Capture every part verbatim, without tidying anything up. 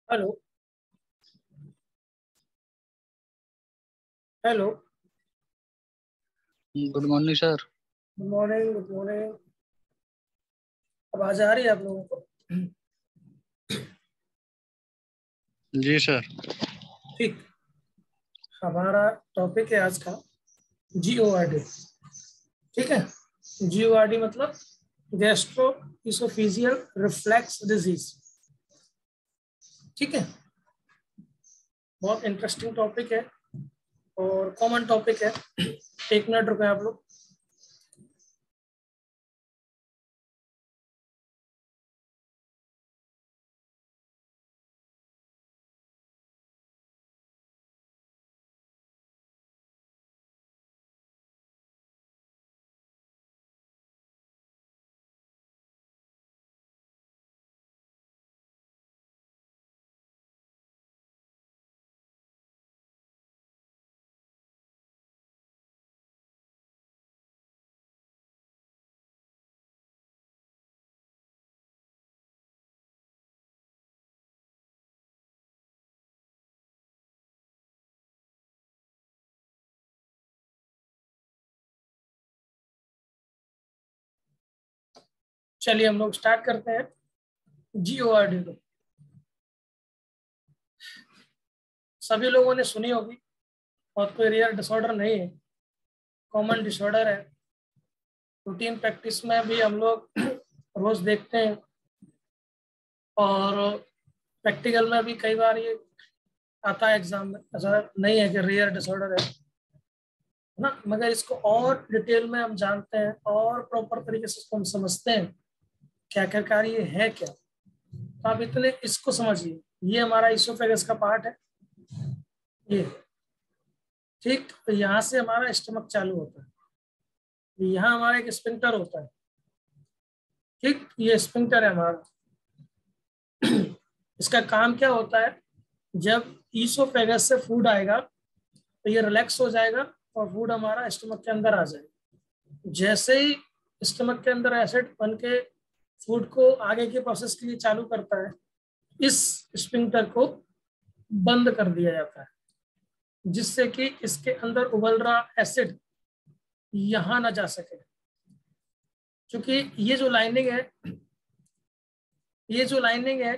Hello. Hello. Good morning sir. Good morning, good morning. आवाज आ रही है आप लोगों को? जी सर। ठीक। हमारा टॉपिक है आज का जी ओ आर डी। ठीक है। जी ओ आर डी मतलब गैस्ट्रो इसोफेजियल रिफ्लेक्स डिजीज। ठीक है। बहुत इंटरेस्टिंग टॉपिक है और कॉमन टॉपिक है। एक मिनट रुके आप लोग। चलिए हम लोग स्टार्ट करते हैं जी ओ आर डी को। सभी लोगों ने सुनी होगी। बहुत कोई रेयर डिसऑर्डर नहीं है, कॉमन डिसऑर्डर है। रूटीन प्रैक्टिस में भी हम लोग रोज देखते हैं और प्रैक्टिकल में भी कई बार ये आता है एग्जाम में। ऐसा नहीं है कि रेयर डिसऑर्डर है ना, मगर इसको और डिटेल में हम जानते हैं और प्रॉपर तरीके से इसको हम समझते हैं कि आखिरकार ये है क्या। तो आप इतने इसको समझिए, ये हमारा इसोफेगस का पार्ट है ये। ठीक, तो यहाँ से हमारा स्टमक चालू होता है, यहाँ हमारा एक स्पिंक्टर होता है। ठीक, ये स्पिंक्टर है हमारा। इसका काम क्या होता है, जब ईसोफेगस से फूड आएगा तो ये रिलैक्स हो जाएगा और फूड हमारा स्टमक के अंदर आ जाएगा। जैसे ही स्टमक के अंदर एसिड बन के फूड को आगे के प्रोसेस के लिए चालू करता है, इस स्पिंक्टर को बंद कर दिया जाता है, जिससे कि इसके अंदर उबल रहा एसिड यहां ना जा सके। क्योंकि ये जो लाइनिंग है ये जो लाइनिंग है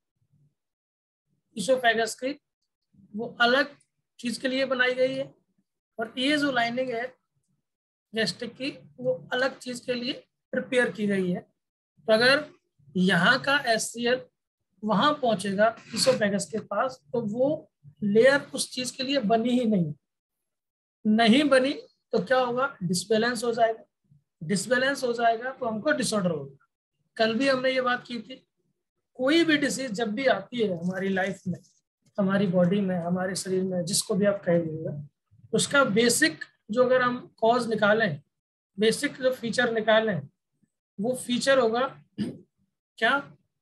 इसोफेगस की, वो अलग चीज के लिए बनाई गई है, और ये जो लाइनिंग है गैस्ट्रिक की, वो अलग चीज के लिए प्रिपेयर की गई है। तो अगर यहाँ का एस सी एल वहां पहुंचेगा इसोफेगस के पास, तो वो लेयर उस चीज के लिए बनी ही नहीं नहीं बनी तो क्या होगा, डिसबैलेंस हो जाएगा। डिसबैलेंस हो जाएगा तो हमको डिसऑर्डर होगा। कल भी हमने ये बात की थी, कोई भी डिसीज जब भी आती है हमारी लाइफ में, हमारी बॉडी में, हमारे शरीर में, जिसको भी आप कहेंगे, उसका बेसिक जो अगर हम कॉज निकालें, बेसिक जो फीचर निकालें, वो फीचर होगा क्या,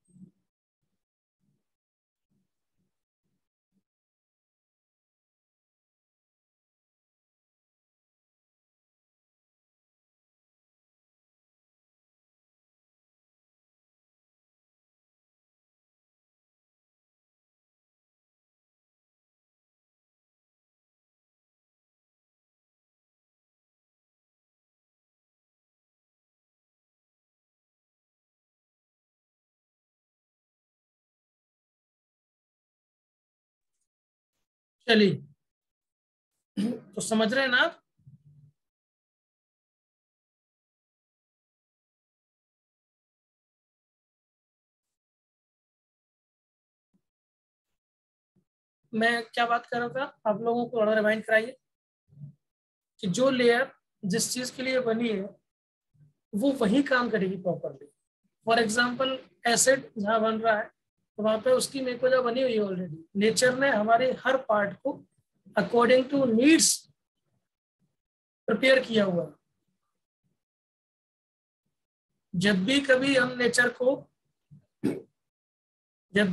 चलिए तो समझ रहे हैं ना आप। मैं क्या बात कर रहा था, आप लोगों को थोड़ा रिमाइंड कराइए कि जो लेयर जिस चीज के लिए बनी है वो वही काम करेगी प्रॉपरली। फॉर एग्जाम्पल एसिड जहाँ बन रहा है, तो वहां पे उसकी मेकोजा बनी हुई है ऑलरेडी। नेचर ने हमारे हर पार्ट को अकॉर्डिंग टू नीड्स प्रिपेयर किया हुआ है। जब भी कभी हम नेचर को, जब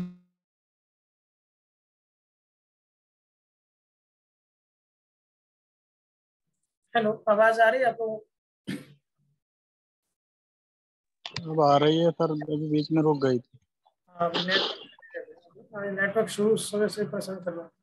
हेलो, आवाज आ रही है आपको? अब आ रही है सर, अभी बीच में रुक गई थी। हाँ, नेट नेटवर्क शुरू समय से परेशान कर रहा है।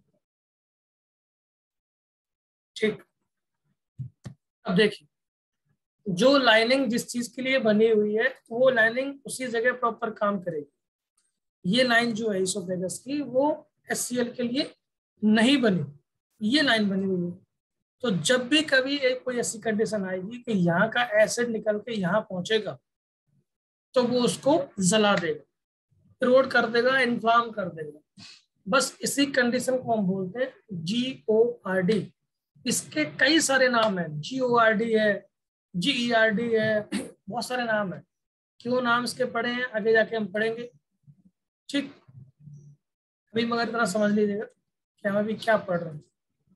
ठीक, अब देखिए, जो लाइनिंग जिस चीज के लिए बनी हुई है वो लाइनिंग उसी जगह प्रॉपर काम करेगी। ये लाइन जो है इसोफेगस की वो एचसीएल के लिए नहीं बनी, ये लाइन बनी हुई है। तो जब भी कभी एक कोई ऐसी कंडीशन आएगी कि यहाँ का एसिड निकल के यहाँ पहुंचेगा तो वो उसको जला देगा, इरोड कर देगा, इन्फ्लाम कर देगा। बस इसी कंडीशन को हम बोलते हैं जी ओ आर डी। इसके कई सारे नाम हैं, जी ओ आर डी है, जी ई आर डी है, बहुत सारे नाम है। क्यों नाम इसके पढ़े हैं आगे जाके हम पढ़ेंगे। ठीक, अभी मगर इतना समझ लीजिएगा कि हम अभी क्या पढ़ रहे हैं।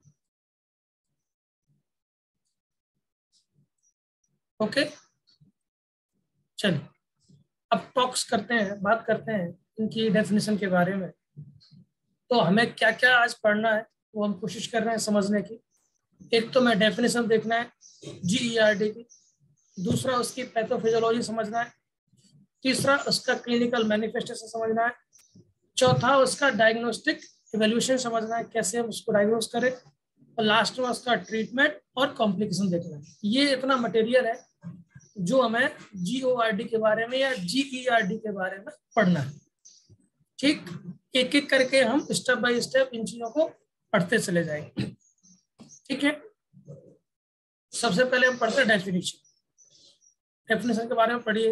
ओके, चलिए अब टॉक्स करते हैं, बात करते हैं इनकी डेफिनेशन के बारे में। तो हमें क्या क्या आज पढ़ना है वो हम कोशिश कर रहे हैं समझने की। एक तो मैं डेफिनेशन देखना है जी ई आर डी की, दूसरा उसकी पैथोफिजियोलॉजी समझना है, तीसरा उसका क्लिनिकल मैनिफेस्टेशन समझना है, चौथा उसका डायग्नोस्टिक इवैल्यूएशन समझना है, कैसे हम उसको डायग्नोस करें, और लास्ट में उसका ट्रीटमेंट और कॉम्प्लिकेशन देखना है। ये इतना मटेरियल है जो हमें जी ओ आर डी के बारे में या जी ई आर डी के बारे में पढ़ना है। ठीक, एक एक करके हम स्टेप बाय स्टेप इन चीजों को पढ़ते चले जाएंगे। ठीक है, सबसे पहले हम पढ़ते हैं डेफिनेशन। डेफिनेशन के बारे में पढ़िए।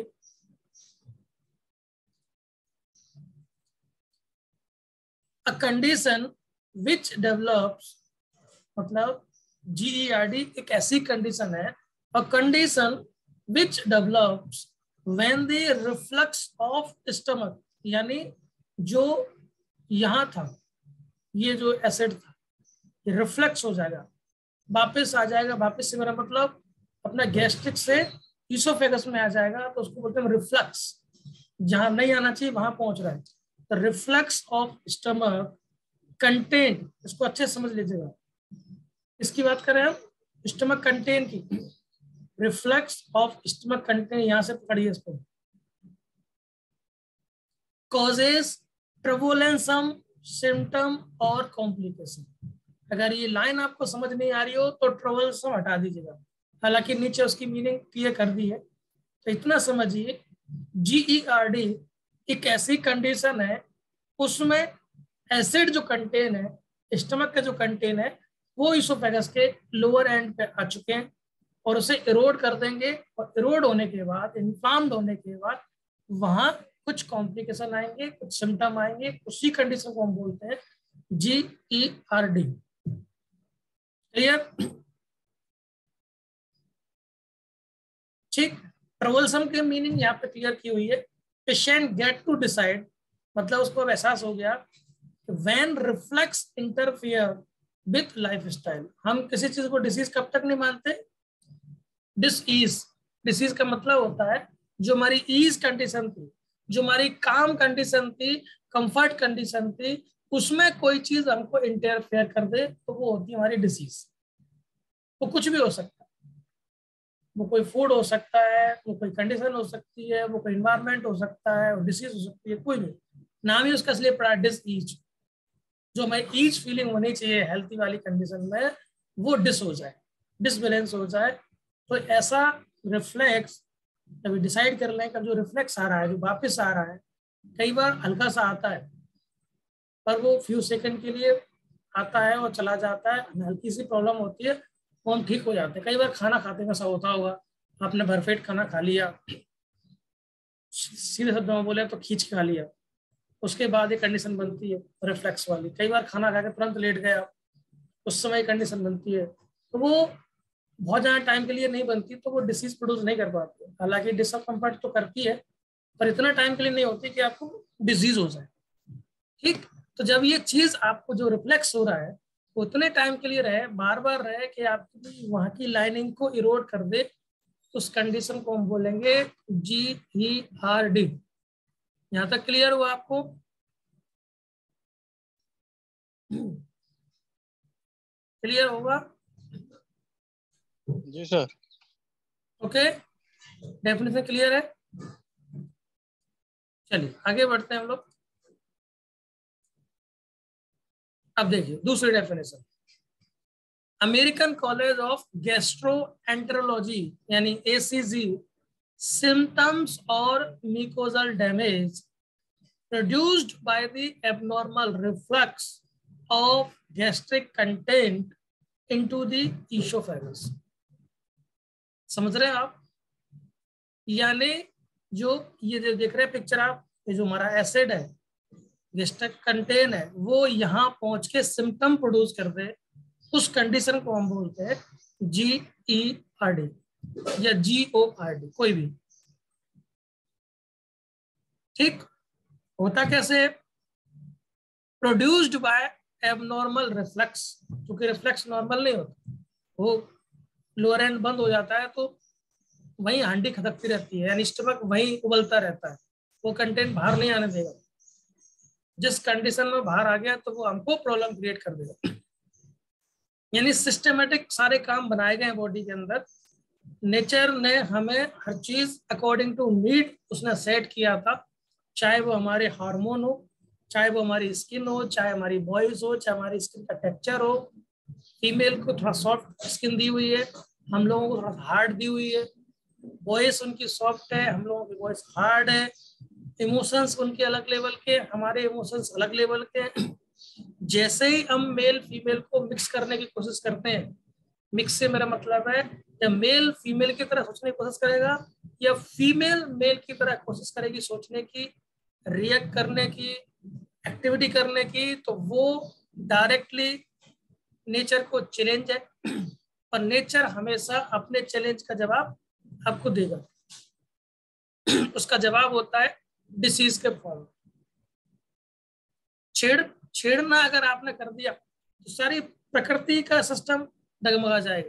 अ कंडीशन विच डेवलप्स, मतलब जी ई आर डी एक ऐसी कंडीशन है, a condition which develops when the reflux of stomach, यानी जो यहाँ था ये जो एसिड था ये रिफ्लेक्स हो जाएगा, वापस आ जाएगा। वापस से मेरा मतलब अपना गैस्ट्रिक से ईसोफेगस में आ जाएगा, तो उसको बोलते हैं रिफ्लक्स। जहां नहीं आना चाहिए वहां पहुंच रहा है, तो रिफ्लक्स ऑफ स्टमक कंटेंट, इसको अच्छे से समझ लीजिएगा। इसकी बात करें हम स्टमक कंटेंट की, रिफ्लक्स ऑफ स्टमक कंटेंट, यहां से पकड़िए इसको। कॉजेज ट्रबुलेंसम सिम्टम और कॉम्प्लिकेशन। अगर ये लाइन आपको समझ नहीं आ रही हो तो ट्रबुलेंसम हटा दीजिएगा, हालांकि नीचे उसकी मीनिंग क्लियर कर दी है। तो इतना समझिए, जी ई आर डी एक ऐसी कंडीशन है उसमें एसिड जो कंटेन है, स्टमक का जो कंटेन है, वो इसोफेगस के लोअर एंड पे आ चुके हैं और उसे इरोड कर देंगे, और इरोड होने के बाद, इन्फ्लाम्ड होने के बाद वहां कुछ कॉम्प्लिकेशन आएंगे, कुछ सिम्टम आएंगे। उसी कंडीशन को हम बोलते हैं G E R D. Clear? ठीक, ट्रबलसम की मीनिंग यहाँ पे क्लियर की हुई है। पेशेंट गेट टू डिसाइड, मतलब उसको अब एहसास हो गया when reflex interfere with lifestyle. हम किसी चीज को डिसीज कब तक नहीं मानते? डिसईज। डिसीज का मतलब होता है जो हमारी ईज कंडीशन थी, जो हमारी काम कंडीशन थी, कंफर्ट कंडीशन थी, उसमें कोई चीज हमको इंटरफेयर कर दे तो वो होती है हमारी डिसीज। वो कुछ भी हो सकता है, वो कोई फूड हो सकता है, वो कोई कंडीशन हो सकती है, वो कोई इन्वायरमेंट हो सकता है, वो डिसीज हो सकती है, कोई भी। नाम ही उसका इसलिए पड़ा डिसईज। जो हमें ईज फीलिंग होनी चाहिए हेल्थी वाली कंडीशन में, वो डिस हो जाए, डिसबैलेंस हो जाए। तो ऐसा रिफ्लेक्स कभी डिसाइड कर लें, कब जो रिफ्लेक्स आ रहा है, जो वापस आ रहा है, कई बार हल्का सा आता है पर वो फ्यू सेकंड के लिए आता है और चला जाता है, हमें हल्की सी प्रॉब्लम होती है, वो हम ठीक हो जाते हैं। कई बार खाना खाते में ऐसा होता होगा, आपने भरपेट खाना खा लिया, सीधे शब्दों में बोले तो खींच के खा लिया, उसके बाद एक कंडीशन बनती है रिफ्लेक्स वाली। कई बार खाना खा के तुरंत लेट गया, उस समय कंडीशन बनती है। तो वो बहुत ज़्यादा टाइम के लिए नहीं बनती, तो वो डिसीज प्रोड्यूस नहीं कर पाती। हालांकि डिसकम्फर्ट तो करती है, पर इतना टाइम के लिए नहीं होती कि आपको डिजीज हो जाए। ठीक, तो जब ये चीज आपको जो रिफ्लेक्स हो रहा है उतने टाइम के लिए रहे, बार बार रहे कि आपकी वहां की लाइनिंग को इरोड कर दे, उस कंडीशन को हम बोलेंगे जी ई आर डी। यहां तक क्लियर हुआ आपको? क्लियर होगा? जी सर। ओके, डेफिनेशन क्लियर है। चलिए आगे बढ़ते हैं हम लोग। अब देखिए दूसरी definition, American College of gastroenterology यानी ए सी जी, सिम्टम्स और mucosal damage produced by the abnormal reflux of gastric content into the esophagus। समझ रहे हैं आप? यानी जो ये जो देख रहे हैं पिक्चर आप, ये जो हमारा एसिड है, गैस्ट्रिक कंटेन है, वो यहाँ पहुंच के सिम्टम प्रोड्यूस कर दे, उस कंडीशन को हम बोलते हैं जी ई आर डी या जी ओ आर डी, कोई भी। ठीक, होता कैसे? प्रोड्यूस्ड बाय एबनॉर्मल रिफ्लेक्स, क्योंकि रिफ्लेक्स नॉर्मल नहीं होता, वो लोअर एंड बंद हो जाता है तो वहीं हंडी खदकती रहती है, यानी स्टमक वहीं उबलता रहता है, वो कंटेंट बाहर नहीं आने देगा। जिस कंडीशन में बाहर आ गया तो वो हमको प्रॉब्लम क्रिएट कर देगा। यानी सिस्टमेटिक सारे काम बनाए गए हैं बॉडी के अंदर, नेचर ने हमें हर चीज अकॉर्डिंग टू नीड उसने सेट किया था, चाहे वो हमारे हार्मोन हो, चाहे वो हमारी स्किन हो, चाहे हमारी वॉइस हो, चाहे हमारी स्किन का टेक्सचर हो। फीमेल को थोड़ा सॉफ्ट स्किन दी हुई है, हम लोगों को थोड़ा हार्ड दी हुई है। वॉइस उनकी सॉफ्ट है, हम लोगों की वॉइस हार्ड है। इमोशंस उनके अलग लेवल के, हमारे इमोशंस अलग लेवल के। जैसे ही हम मेल फीमेल को मिक्स करने की कोशिश करते हैं, मिक्स से मेरा मतलब है या मेल फीमेल की तरह सोचने की कोशिश करेगा या फीमेल मेल की तरह कोशिश करेगी सोचने की, रिएक्ट करने की, एक्टिविटी करने की, तो वो डायरेक्टली नेचर को चैलेंज है, और नेचर हमेशा अपने चैलेंज का जवाब आपको देगा। उसका जवाब होता है डिसीज के फॉर्म। छेड़ छेड़ना अगर आपने कर दिया तो सारी प्रकृति का सिस्टम डगमगा जाएगा।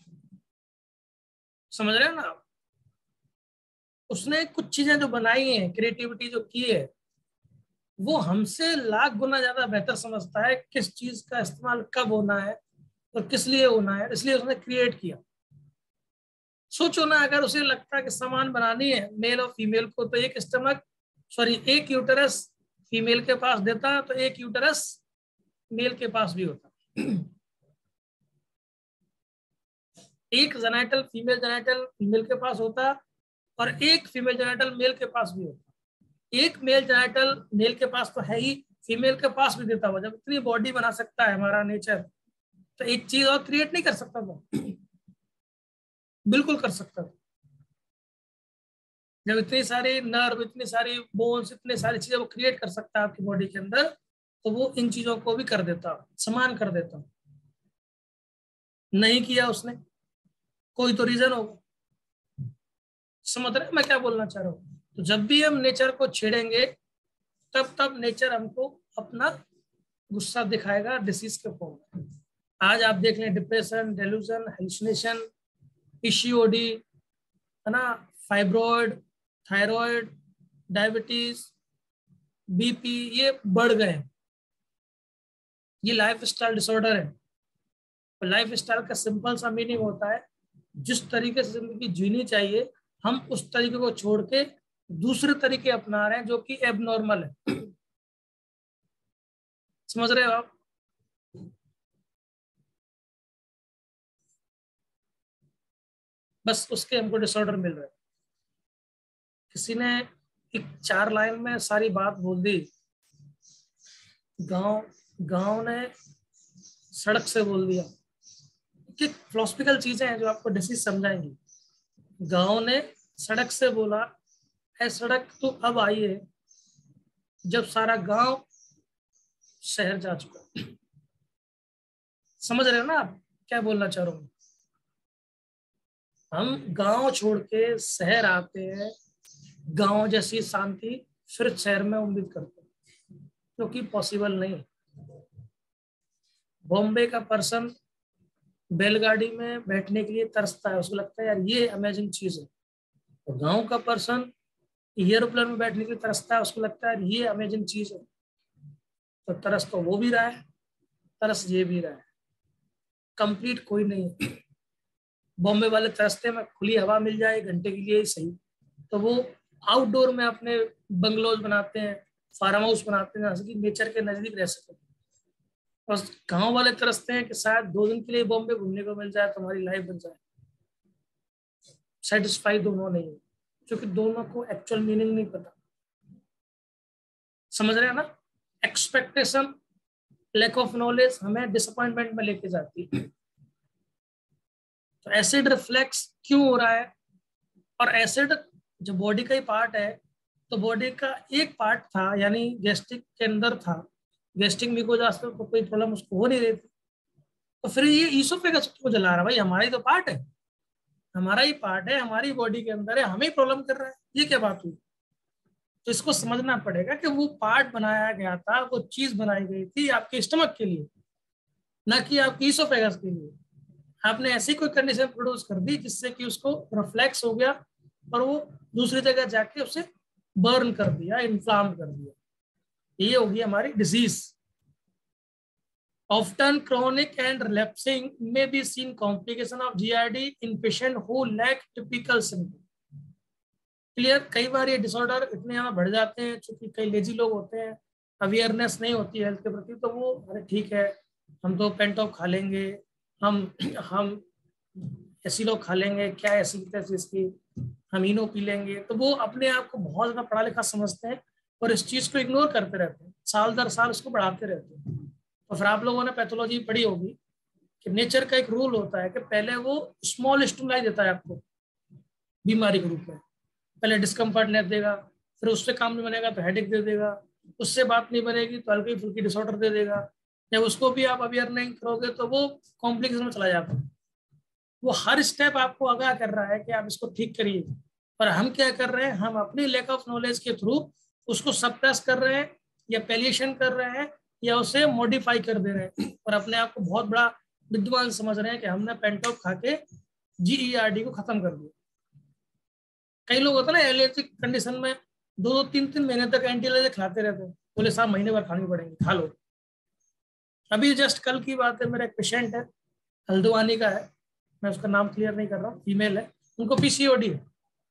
समझ रहे हो ना आप? उसने कुछ चीजें जो बनाई हैं, क्रिएटिविटी जो की है, वो हमसे लाख गुना ज्यादा बेहतर समझता है किस चीज का इस्तेमाल कब होना है और किस लिए होना है, इसलिए उसने क्रिएट किया। सोचो ना, अगर उसे लगता है कि सामान बनानी है मेल और फीमेल को, तो एक स्टमक सॉरी एक यूटेरस फीमेल के पास देता तो एक यूटेरस मेल के पास भी होता। एक जेनाइटल फीमेल जेनाइटल फीमेल के पास होता और एक फीमेल जेनाइटल मेल के पास भी होता। एक मेल जेनाइटल मेल के पास तो है ही, फीमेल के पास भी देता हुआ। जब इतनी बॉडी बना सकता है हमारा नेचर, तो एक चीज और क्रिएट नहीं कर सकता था? बिल्कुल कर सकता था। जब इतनी सारी नर्व, इतनी सारी बोन्स, इतनी सारी चीजें वो क्रिएट कर सकता है आपकी बॉडी के अंदर, तो वो इन चीजों को भी कर देता, समान कर देता। नहीं किया उसने, कोई तो रीजन होगा। समझ रहे मैं क्या बोलना चाह रहा हूँ? तो जब भी हम नेचर को छेड़ेंगे, तब तब नेचर हमको अपना गुस्सा दिखाएगा डिसीज के फॉर्म में। आज आप देख लें, डिप्रेशन, डेल्यूजन, हेलुसिनेशन, पीसीओडी, है ना, फाइब्रॉइड, थायराइड, डायबिटीज, बीपी, ये बढ़ गए। ये लाइफ स्टाइल डिसऑर्डर है। तो लाइफ स्टाइल का सिंपल सा मीनिंग होता है, जिस तरीके से जिंदगी जीनी चाहिए हम उस तरीके को छोड़ के दूसरे तरीके अपना रहे हैं जो कि एबनॉर्मल है। समझ रहे हो आप? बस उसके हमको डिसऑर्डर मिल रहा है। किसी ने एक चार लाइन में सारी बात बोल दी। गांव गांव ने सड़क से बोल दिया कि फिलोसफिकल चीजें हैं जो आपको डिसीज समझाएंगी। गांव ने सड़क से बोला, है सड़क तो अब आई है जब सारा गांव शहर जा चुका। समझ रहे हो ना आप क्या बोलना चाह रहा हूँ? हम गांव छोड़ के शहर आते हैं, गांव जैसी शांति फिर शहर में उम्मीद करते हैं, क्योंकि पॉसिबल नहीं। बॉम्बे का पर्सन बैलगाड़ी में बैठने के लिए तरसता है, उसको लगता है यार ये अमेजिंग चीज है। तो गांव का पर्सन एयरप्लेन में बैठने के लिए तरसता है, उसको लगता है ये अमेजिंग चीज है। तो तरस तो वो भी रहा है, तरस ये भी रहा है, कंप्लीट कोई नहीं है। बॉम्बे वाले तरसते में खुली हवा मिल जाए घंटे के लिए ही सही, तो वो आउटडोर में अपने बंगलोज बनाते हैं, फार्म हाउस बनाते हैं, जैसे कि नेचर के नजदीक रह सके। बस गांव वाले तरसते हैं कि शायद दो दिन के लिए बॉम्बे घूमने को मिल जाए तो हमारी लाइफ बन जाए। सेटिस्फाई दोनों नहीं है, क्योंकि दोनों को एक्चुअल मीनिंग नहीं पता। समझ रहे हैं ना? एक्सपेक्टेशन, लैक ऑफ नॉलेज हमें डिसअपॉइंटमेंट में लेके जाती है। तो एसिड रिफ्लेक्स क्यों हो रहा है? और एसिड जो बॉडी का ही पार्ट है, तो बॉडी का एक पार्ट था, यानी गैस्ट्रिक के अंदर था, गैस्ट्रिक म्यूकोजास को कोई प्रॉब्लम उसको हो नहीं रही थी, तो फिर ये ईसोफेगस को जला रहा है। भाई हमारा ही तो पार्ट है, हमारा ही पार्ट है, हमारी बॉडी के अंदर है, हमें ही प्रॉब्लम कर रहा है। ये क्या बात हुई? तो इसको समझना पड़ेगा कि वो पार्ट बनाया गया था, वो चीज बनाई गई थी आपके स्टमक के लिए, ना कि आपकी ईसोफेगस के लिए। आपने ऐसी कोई कंडीशन प्रोड्यूस कर दी जिससे कि उसको रिफ्लेक्स हो गया और वो दूसरी जगह जाके उसे बर्न कर दिया, इन्फ्लाम कर दिया। ये होगी हमारी disease. Often chronic and relapsing may be seen complication of G I D in patient who lack typical symptoms. Clear? कई बार ये डिसऑर्डर इतने ज्यादा बढ़ जाते हैं, क्योंकि कई लेजी लोग होते हैं, अवेयरनेस नहीं होती हेल्थ के प्रति, तो वो अरे ठीक है हम तो पेंटॉप खा लेंगे, हम हम एसिलो खा लेंगे, क्या एसिड इसकी, हम इनो पी लेंगे, तो वो अपने आप को बहुत ज्यादा पढ़ा लिखा समझते हैं और इस चीज को इग्नोर करते रहते हैं, साल दर साल उसको बढ़ाते रहते हैं। तो फिर आप लोगों ने पैथोलॉजी पढ़ी होगी कि नेचर का एक रूल होता है कि पहले वो स्मॉल स्टिमुलाई देता है आपको बीमारी के रूप में, पहले डिस्कम्फर्ट नहीं देगा, फिर उससे काम नहीं बनेगा तो हेडेक दे देगा, उससे बात नहीं बनेगी तो हल्की फुल्की डिसऑर्डर दे देगा, जब उसको भी आप अवेयर नहीं करोगे तो वो कॉम्प्लिकेशन में चला जाता है। वो हर स्टेप आपको आगाह कर रहा है कि आप इसको ठीक करिए, पर हम क्या कर रहे हैं, हम अपनी लैक ऑफ नॉलेज के थ्रू उसको सप्रेस कर रहे हैं या पैलिएशन कर रहे हैं या उसे मॉडिफाई कर दे रहे हैं, और अपने आप को बहुत बड़ा विद्वान समझ रहे हैं कि हमने पेंटॉप खा के जीईआरडी को खत्म कर दिया। कई लोग होते हैं ना एलर्जिक कंडीशन में दो दो तीन तीन महीने तक एंटी एलर्जिक खाते रहते हैं, बोले साहब महीने भर खानी पड़ेंगे, खा लो। अभी जस्ट कल की बात है, मेरा एक पेशेंट है, हल्द्वानी का है, मैं उसका नाम क्लियर नहीं कर रहा हूँ, फीमेल है, उनको पीसीओडी है।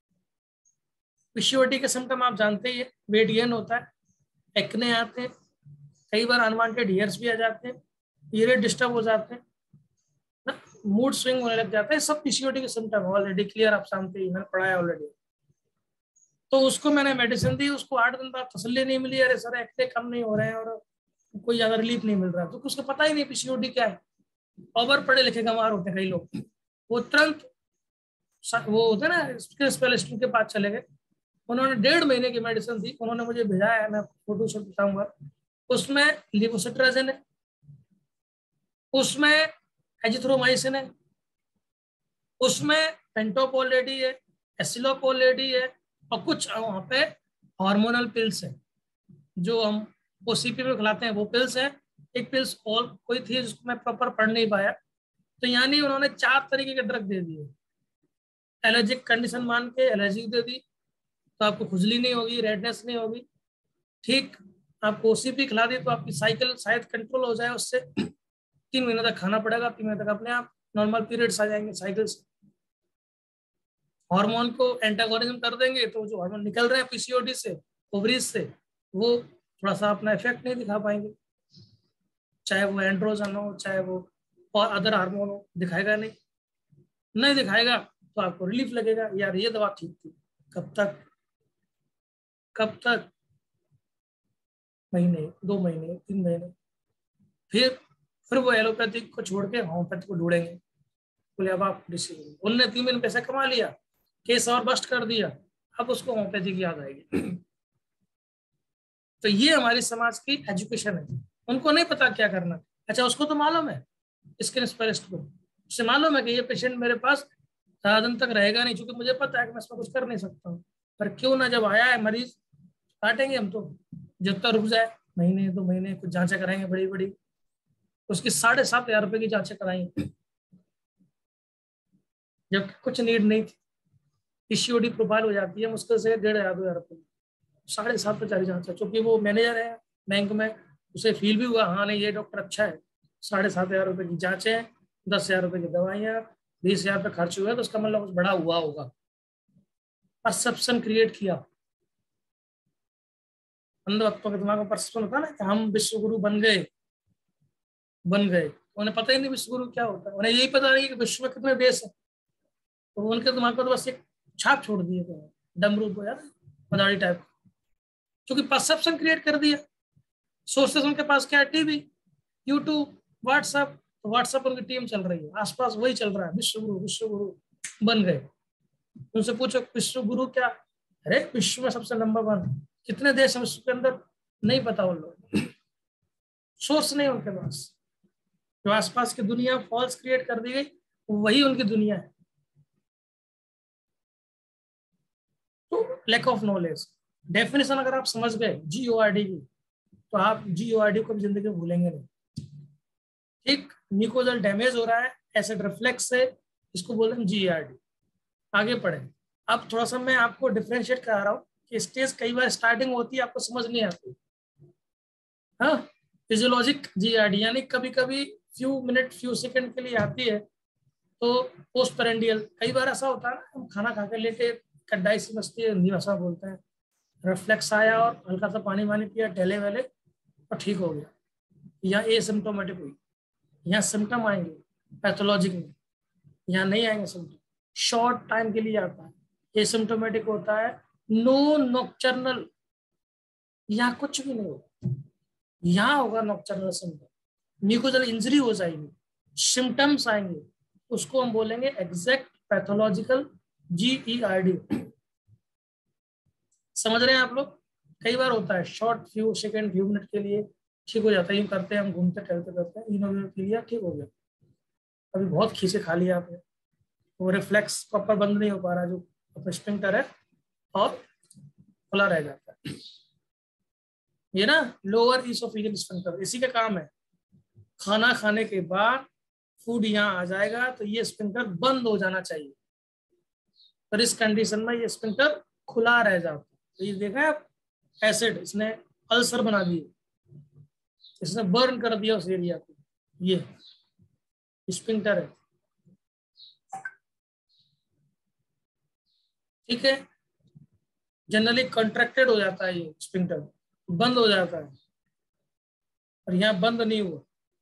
पीसीओडी के सिम्टम आप जानते ही है, वेट गेन होता है, एक्ने आते हैं, कई बार अनवांटेड हेयर्स भी आ जाते हैं, पीरियड डिस्टर्ब हो जाते हैं, मूड स्विंग होने लग जाता है, सब पीसीओडी के सिम्टम ऑलरेडी क्लियर, आप जानते ही, मैंने पढ़ा है ऑलरेडी। तो उसको मैंने मेडिसिन दी, उसको आठ दिन बाद तसल्ली नहीं मिली, अरे सर एक्ने कम नहीं हो रहे हैं और कोई ज्यादा रिलीफ नहीं मिल रहा, तो उसको पता ही नहीं पीसीओडी क्या है। ओवर पढ़े लिखे गंवार होते हैं कई लोग, वो तुरंत वो होते ना स्पेशलिस्ट के पास चले गए, उन्होंने डेढ़ महीने की मेडिसिन दी, उन्होंने मुझे भेजा है, मैं फोटो शूट बताऊंगा, उसमें लिवोसिट्राजिन है, उसमें एजिथ्रोमाइसिन है, उसमें पेंटोपोलेडी है, एसिलोपोलेडी है, और कुछ वहां पे हार्मोनल पिल्स है जो हम ओसीपी में खिलाते हैं, वो पिल्स है। एक पिल्स और कोई थी जिसको मैं प्रॉपर पढ़ नहीं पाया, तो यानी उन्होंने चार तरीके के ड्रग दे दिए, एलर्जिक कंडीशन मान के एलर्जी दे दी तो आपको खुजली नहीं होगी, रेडनेस नहीं होगी, ठीक, आपको ओसीपी खिला दी तो आपकी साइकिल शायद कंट्रोल हो जाए उससे, तीन महीने तक खाना पड़ेगा, तीन महीने तक अपने आप नॉर्मल पीरियड्स आ जाएंगे साइकिल से। हार्मोन को एंटागोनिज्म कर देंगे तो जो हार्मोन निकल रहे हैं पीसीओडी से, ओवरीज से, वो थोड़ा सा अपना इफेक्ट नहीं दिखा पाएंगे, चाहे वो एंड्रोजन हो चाहे वो और अदर हार्मोन हो, दिखाएगा नहीं, नहीं दिखाएगा तो आपको रिलीफ लगेगा, यार ये दवा ठीक थी। कब तक? कब तक? महीने, दो महीने, तीन महीने, फिर फिर वो एलोपैथिक को छोड़ के होम्योपैथिक को ढूंढेंगे, बोले अब आप डिसीजन, उनने तीन महीने पैसा कमा लिया, केस और बस्ट कर दिया, अब उसको होम्योपैथी की याद आएगी। तो ये हमारी समाज की एजुकेशन है, उनको नहीं पता क्या करना। अच्छा उसको तो मालूम है, स्किन स्पेशलिस्ट को, उससे मालूम है कि ये पेशेंट मेरे पास ज्यादा दिन तक रहेगा नहीं, क्योंकि मुझे पता है कि मैं इसमें कुछ कर नहीं सकता हूँ, पर क्यों ना, जब आया है मरीज काटेंगे हम तो, जब तक रुक जाए, महीने दो महीने कुछ जांचें कराएंगे बड़ी बड़ी, उसकी साढ़े सात हजार रुपए की जांचें कराई, जबकि कुछ नीड नहीं थी। पीसीओडी प्रोफाइल हो जाती है मुश्किल से डेढ़ हजार दो हजार रुपये, साढ़े सात हजार जांच है, क्योंकि वो मैनेजर है बैंक में, उसे फील भी हुआ हाँ नहीं ये डॉक्टर अच्छा है, साढ़े सात हजार रुपये की जांचें, दस हजार रुपये की दवाइयाँ, बीस हजार रुपये खर्च हुए, तो उसका मतलब कुछ बड़ा हुआ होगा, परसेप्शन क्रिएट किया, अंध भक्तों के दिमाग में परसेप्शन होता है ना कि हम विश्व गुरु बन गए, बन गए। उन्हें पता ही नहीं विश्व गुरु क्या होता है, उन्हें यही पता नहीं कि विश्व में कितने देश है, तो उनके दिमाग पर तो बस एक छाप छोड़ दिए थे, डमरू को यार, मदारी टाइप, क्योंकि परसेप्शन क्रिएट कर दिया। सोर्सेस उनके पास क्या है, टीवी, यूट्यूब, व्हाट्सएप। व्हाट्सएप उनकी टीम चल रही है, आसपास वही चल रहा है, विश्व गुरु विश्व गुरु बन गए। उनसे पूछो विश्व गुरु क्या, अरे विश्व में सबसे नंबर वन, कितने देश हैं विश्व के अंदर, नहीं पता उन लोग, सोर्स नहीं उनके पास। जो आसपास की दुनिया फॉल्स क्रिएट कर दी गई, वही उनकी दुनिया है। तो लैक ऑफ नॉलेज। डेफिनेशन अगर आप समझ गए जी ओ आर डी की, तो आप जी ओ आर डी को भी जिंदगी में भूलेंगे नहीं। ठीक, म्यूकोजल डैमेज हो रहा है एसिड रिफ्लेक्स से, इसको बोलते हैं जी ओ आर डी। आगे पढ़े। अब थोड़ा सा मैं आपको डिफरेंशिएट करा रहा हूँ कि स्टेज कई बार स्टार्टिंग होती है, आपको समझ नहीं आती। हाँ, फिजियोलॉजिक जी आर डी यानी कभी कभी फ्यू मिनट फ्यू सेकंड के लिए आती है। तो पोस्ट पेरेंडियल, कई बार ऐसा होता है ना, हम खाना खा के लेटे, कड्डाई सी मस्ती है, हिंदी भाषा बोलते हैं, रिफ्लेक्स आया और हल्का सा पानी वानी पिया, टहले वेले और ठीक हो गया, या ए सिम्टोमेटिक हुई। यहाँ सिम्टम आएंगे पैथोलॉजिक में, यहाँ नहीं आएंगे सिम्टम, शॉर्ट टाइम के लिए आता है, एसिम्टोमेटिक होता है, नो नॉक्टर्नल, यहाँ कुछ भी नहीं होगा, यहाँ होगा नॉक्टर्नल सिम्टम, म्यूकोजल इंजरी हो जाएगी, सिम्टम्स आएंगे, उसको हम बोलेंगे exact pathological G E R D. समझ रहे हैं आप लोग? कई बार होता है short few second few minute के लिए ठीक हो जाता है, यूं करते हैं हम, घूमते टहलते करते हैं, इन के लिए ठीक हो गया। अभी बहुत खींचे खा लिया आपने, वो रिफ्लेक्स प्रॉपर बंद नहीं हो पा रहा, जो स्पिंक्टर है, और खुला रह जाता है। ये ना लोअर ईसोफेजियल स्पिंक्टर, इसी का काम है। खाना खाने के बाद फूड यहाँ आ जाएगा तो ये स्पिंक्टर बंद हो जाना चाहिए, पर इस कंडीशन में ये स्पिंक्टर खुला रह जाता है। तो ये देखा है आप, एसिड इसने अल्सर बना दिए, इसने बर्न कर दिया उस एरिया को, ये स्पिंक्टर है। ठीक है, जनरली कॉन्ट्रैक्टेड हो जाता है, ये स्पिंक्टर बंद हो जाता है, और यहाँ बंद नहीं हुआ,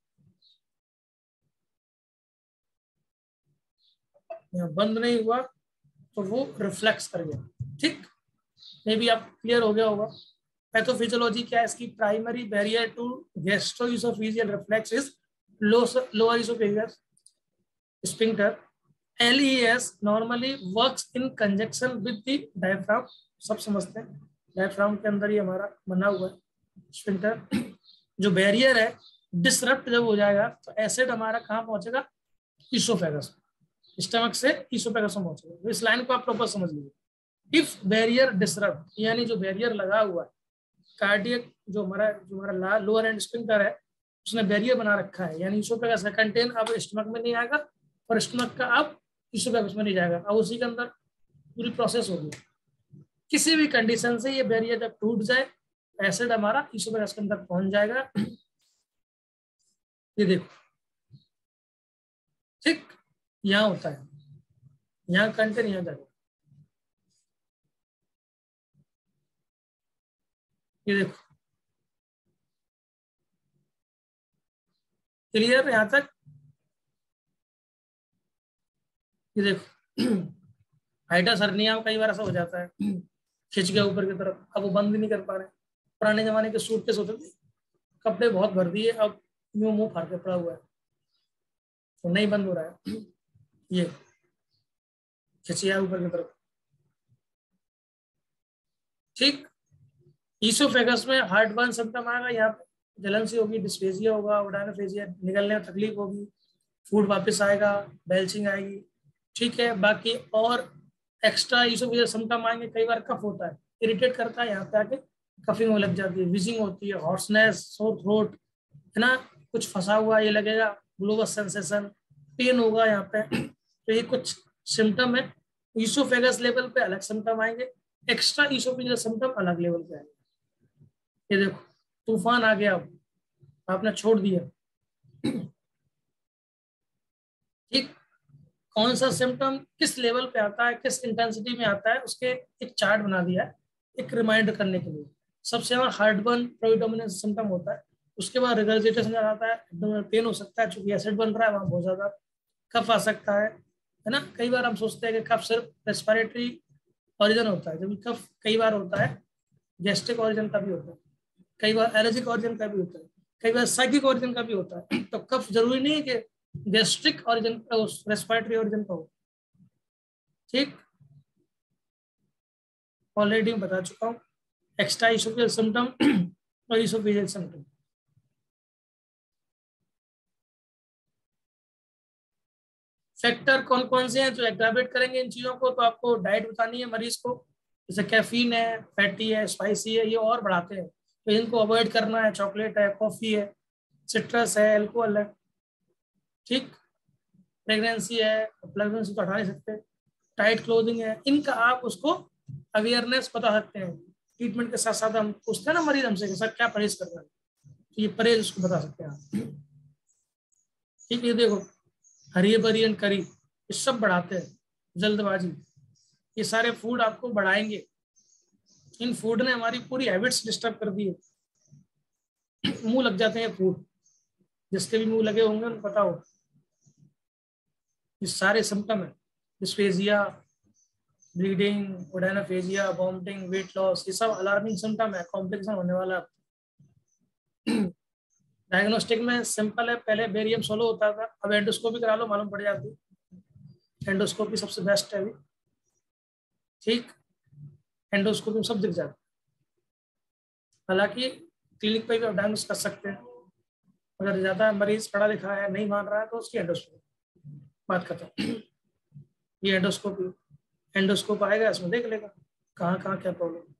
यहाँ बंद नहीं हुआ तो वो रिफ्लेक्स कर गया। ठीक, मे भी आप क्लियर हो गया होगा। पैथोफिजियोलॉजी क्या है इसकी? Primary barrier to gastro oesophageal reflex is lower oesophageal sphincter. L E S normally works in conjunction with the diaphragm, सब समझते हैं, डायफ्राम के अंदर ही हमारा बना हुआ है स्पिंक्टर। जो बैरियर है डिसरप्ट जब हो जाएगा तो एसिड हमारा कहाँ पहुंचेगा? ईसोफेगस, स्टमक से ईसोफेगस में पहुंचेगा। तो इस लाइन को आप प्रॉपर समझ लीजिए। इफ बैरियर डिसरप्ट, यानी जो बैरियर लगा हुआ है कार्डियक, जो हमारा जो हमारा लोअर एंड स्पिंक्टर है, उसने बैरियर बना रखा है, यानी ईसोफेगस का कंटेन अब स्टमक में नहीं आएगा, और स्टमक का अब ईसोफेगस में नहीं जाएगा, अब उसी के अंदर पूरी प्रोसेस होगी। किसी भी कंडीशन से ये बैरियर जब टूट जाए, एसिड हमारा ईसोफेगस के अंदर पहुंच जाएगा। ये देखो, ठीक, यहाँ होता है, यहाँ कंटेन यहाँ जाएगा, ये देखो, क्लियर यहाँ तक? ये देखो, हाइड्रा सर्निया में कई बार ऐसा हो जाता है, खिंच गया ऊपर की तरफ, अब वो बंद भी नहीं कर पा रहे। पुराने जमाने के सूटकेस होते थे, कपड़े बहुत भर दिए, अब यूं मुंह फाड़ के पड़ा हुआ है, तो नहीं बंद हो रहा है, ये खिंचिया ऊपर की तरफ। ठीक, ईसोफेगस में हार्ट बर्न सिम्टम आएगा, यहाँ पे जलन सी होगी, डिस्फेजिया होगा, ओडानोफेजिया, निकलने में तकलीफ होगी, फूड वापस आएगा, बेल्चिंग आएगी। ठीक है, बाकी और एक्स्ट्रा ईसोफेजियल सिम्टम आएंगे, कई बार कफ होता है, इरिटेट करता है, यहाँ पे आके कफिंग हो लग जाती है, विजिंग होती है, हॉर्सनेस, सोर थ्रोट, है ना, कुछ फंसा हुआ ये लगेगा, ग्लोवस सेंसेशन, पेन होगा यहाँ पे। तो ये कुछ सिम्टम है। ईसोफेगस लेवल पे अलग सिम्टम आएंगे, एक्स्ट्रा ईसोफेजियल सिम्टम अलग लेवल पे आएंगे। ये देखो, तूफान आ गया, अब आपने छोड़ दिया। ठीक, कौन सा सिम्टम किस लेवल पे आता है, किस इंटेंसिटी में आता है, उसके एक चार्ट बना दिया है, एक रिमाइंडर करने के लिए। सबसे ज्यादा हार्ट बर्न प्रोडोमिनेंस सिम्टम होता है, उसके बाद रिगर्जिटेशन आता है, एब्डोमिनल पेन हो सकता है, चूंकि एसिड बन रहा है वहाँ बहुत ज्यादा कफ आ सकता है है ना। कई बार हम सोचते हैं कि कफ सिर्फ रेस्पिरेटरी ऑरिजन होता है, जबकि कफ कई बार होता है गैस्ट्रिक ऑरिजन का भी होता है, कई बार एलर्जिक ऑरिजन का भी होता है, कई बार साइकिक ऑरिजन का भी होता है। तो कफ जरूरी नहीं है कि गैस्ट्रिक ऑरिजन का, रेस्पिरेटरी ऑरिजन का हो। ठीक, ऑलरेडी मैं बता चुका हूँ एक्स्ट्रा इसोफेजियल सिम्टम और इसोफेजियल सिम्टम। फैक्टर कौन कौन से हैं जो एग्रावेट करेंगे इन चीजों को, तो आपको डाइट बतानी है मरीज को, जैसे कैफीन है, फैटी है, स्पाइसी है, ये और बढ़ाते हैं, तो इनको अवॉइड करना है। चॉकलेट है, कॉफी है, सिट्रस है, एल्कोहल है। ठीक, प्रेगनेंसी है, प्रेगनेंसी तो हटा नहीं सकते, टाइट क्लोथिंग है, इनका आप उसको अवेयरनेस बता सकते हैं। ट्रीटमेंट के साथ साथ हम पूछते हैं ना मरीज हमसे कि सर क्या परहेज करना है, तो ये परहेज उसको बता सकते हैं आप। ठीक है, देखो हरी बरी एंड करी ये सब बढ़ाते हैं, जल्दबाजी, ये सारे फूड आपको बढ़ाएंगे। इन फूड ने हमारी पूरी हैबिट्स डिस्टर्ब कर दी है। मुंह लग जाते हैं फूड, जिसके भी मुंह लगे होंगे उनको पता हो, ये सारे सिम्टम है, dysphagia, bleeding, odynophagia, vomiting, weight loss, ये सब अलार्मिंग सिम्टम है, कॉम्प्लिकेशन होने वाला है। डायग्नोस्टिक में सिंपल है, पहले बेरियम सोलो होता था, अब एंडोस्कोपी करा लो, मालूम पड़ जाती है। एंडोस्कोपी सबसे बेस्ट है अभी। ठीक, एंडोस्कोपी में सब दिख जाता है। हालांकि क्लिनिक पे भी आप डायग्नोस कर सकते हैं, अगर ज्यादा मरीज पढ़ा लिखा है नहीं मान रहा है तो उसकी एंडोस्कोपी, बात खत्म। ये एंडोस्कोपी, एंडोस्कोप आएगा इसमें देख लेगा कहाँ कहाँ क्या प्रॉब्लम।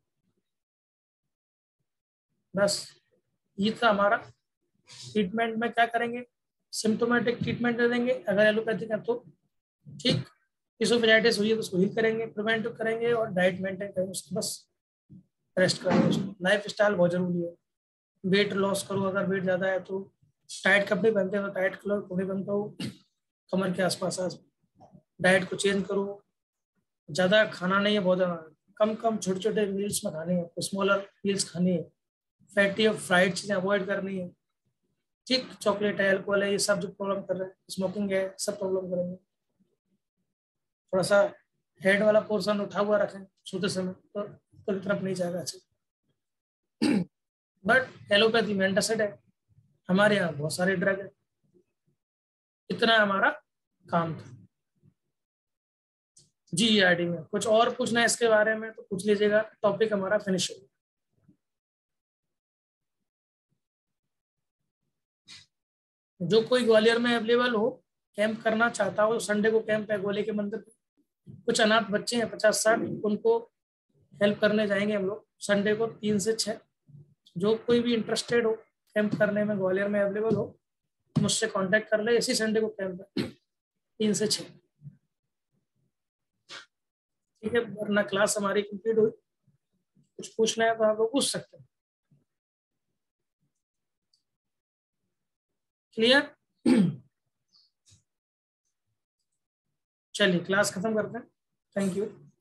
बस ये था हमारा। ट्रीटमेंट में क्या करेंगे, सिम्टोमेटिक ट्रीटमेंट दे देंगे अगर एलोपैथिक है तो। ठीक, इसोफेजाइटिस हुई है तो उसको हील करेंगे, प्रिवेंटिव करेंगे और डाइट मेंटेन करेंगे उसको, बस रेस्ट करेंगे उसको। लाइफ स्टाइल बहुत जरूरी है। वेट लॉस करो, अगर वेट ज़्यादा है तो टाइट कपड़े पहनते हो तो टाइट कपड़े पहनते हो कमर के आसपास आस। डाइट को चेंज करो, ज़्यादा खाना नहीं है, बहुत ज़्यादा कम कम छोटे छोटे मील्स में खाने हैं, स्मॉलर मील्स खानी है। फैटी और फ्राइड चीज़ें अवॉइड करनी है। ठीक, चॉकलेट है, अल्कोहल है, ये सब जो प्रॉब्लम कर रहे हैं, स्मोकिंग है, सब प्रॉब्लम करेंगे। थोड़ा सा हेड वाला पोर्शन उठा हुआ रखें सोते समय तो तो तरफ नहीं जाएगा अच्छा। बट एलोपैथी में एंटासिड है, हमारे यहाँ बहुत सारे ड्रग है। इतना हमारा काम था। जी आई डी में कुछ और पूछना है इसके बारे में तो पूछ लीजिएगा, टॉपिक हमारा फिनिश हो गया। जो कोई ग्वालियर में अवेलेबल हो, कैंप करना चाहता हो, संडे को कैंप है गोले के मंदिर पे, कुछ अनाथ बच्चे हैं पचास साठ, उनको हेल्प करने जाएंगे हम लोग संडे को तीन से छः। जो कोई भी इंटरेस्टेड हो कैंप करने में, ग्वालियर में अवेलेबल हो, मुझसे कांटेक्ट कर ले। इसी संडे को कैंप है तीन से छः। ठीक है, वरना क्लास हमारी कंप्लीट हुई। कुछ पूछना है तो आप लोग पूछ सकते हैं। क्लियर? चलिए क्लास खत्म करते हैं। Thank you.